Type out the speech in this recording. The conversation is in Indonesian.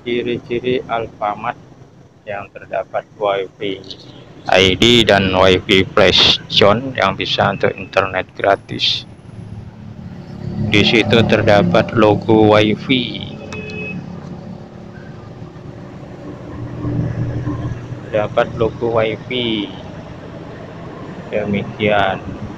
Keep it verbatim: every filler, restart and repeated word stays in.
Ciri-ciri Alfamart yang terdapat WiFi I D dan WiFi Flash Zone yang bisa untuk internet gratis. Di situ terdapat logo WiFi. Terdapat logo WiFi. Demikian.